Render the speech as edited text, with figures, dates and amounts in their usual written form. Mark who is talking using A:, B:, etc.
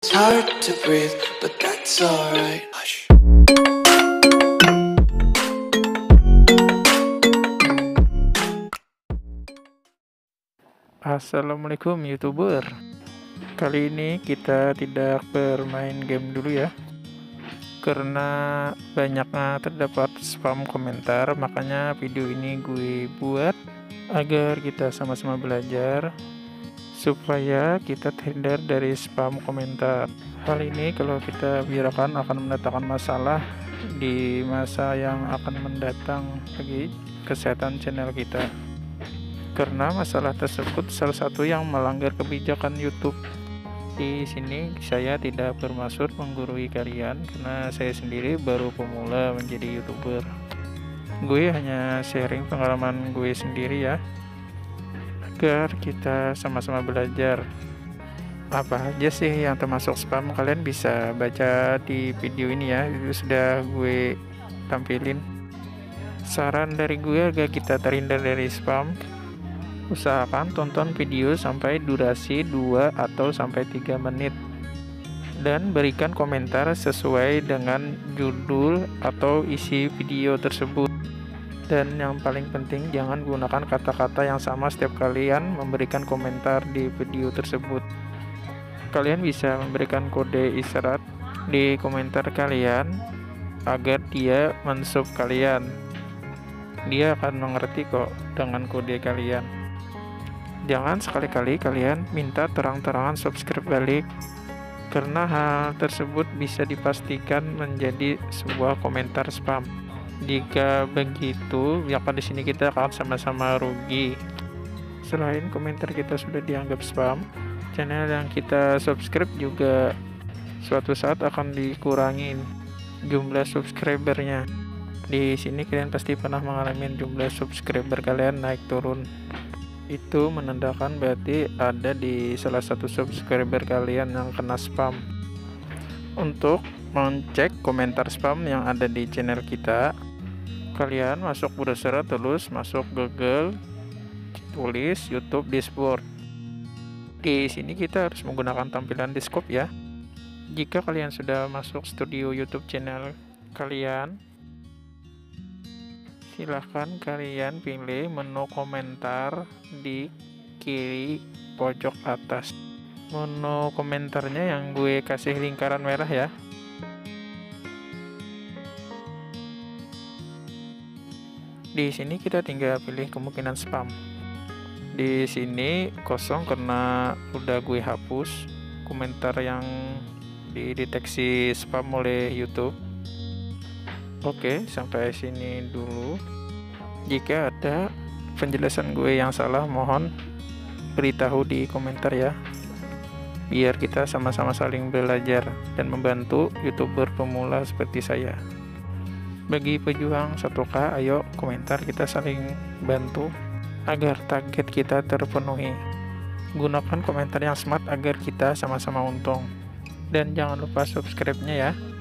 A: It's hard to breathe, but that's alright. Hush.
B: Assalamualaikum YouTuber. Kali ini kita tidak bermain game dulu ya, karena banyaknya terdapat spam komentar. Makanya video ini gue buat agar kita sama-sama belajar supaya kita terhindar dari spam komentar. Hal ini kalau kita biarkan akan mendatangkan masalah di masa yang akan mendatang bagi kesehatan channel kita, karena masalah tersebut salah satu yang melanggar kebijakan YouTube. Di sini saya tidak bermaksud menggurui kalian, karena saya sendiri baru pemula menjadi YouTuber. Gue hanya sharing pengalaman gue sendiri ya, agar kita sama-sama belajar. Apa aja sih yang termasuk spam, kalian bisa baca di video ini ya, itu sudah gue tampilin. Saran dari gue agar kita terhindar dari spam, usahakan tonton video sampai durasi 2 atau sampai 3 menit dan berikan komentar sesuai dengan judul atau isi video tersebut. Dan yang paling penting, jangan gunakan kata-kata yang sama setiap kalian memberikan komentar di video tersebut. Kalian bisa memberikan kode isyarat di komentar kalian agar dia mensub kalian. Dia akan mengerti kok dengan kode kalian. Jangan sekali-kali kalian minta terang-terangan subscribe balik, karena hal tersebut bisa dipastikan menjadi sebuah komentar spam. Jika begitu, ya di sini kita akan sama-sama rugi. Selain komentar kita sudah dianggap spam, channel yang kita subscribe juga suatu saat akan dikurangin jumlah subscribernya. Di sini kalian pasti pernah mengalami jumlah subscriber kalian naik turun. Itu menandakan berarti ada di salah satu subscriber kalian yang kena spam. Untuk mengecek komentar spam yang ada di channel kita, kalian masuk browser, terus masuk Google, tulis YouTube Dashboard. Di sini kita harus menggunakan tampilan desktop ya. Jika kalian sudah masuk studio YouTube channel kalian, silahkan kalian pilih menu komentar di kiri pojok atas. Menu komentarnya yang gue kasih lingkaran merah ya. Di sini kita tinggal pilih kemungkinan spam. Di sini kosong karena udah gue hapus komentar yang dideteksi spam oleh YouTube. Oke, sampai sini dulu. Jika ada penjelasan gue yang salah, mohon beritahu di komentar ya, biar kita sama-sama saling belajar dan membantu YouTuber pemula seperti saya. Bagi pejuang 1K, ayo komentar, kita saling bantu agar target kita terpenuhi. Gunakan komentar yang smart agar kita sama-sama untung. Dan jangan lupa subscribe-nya ya.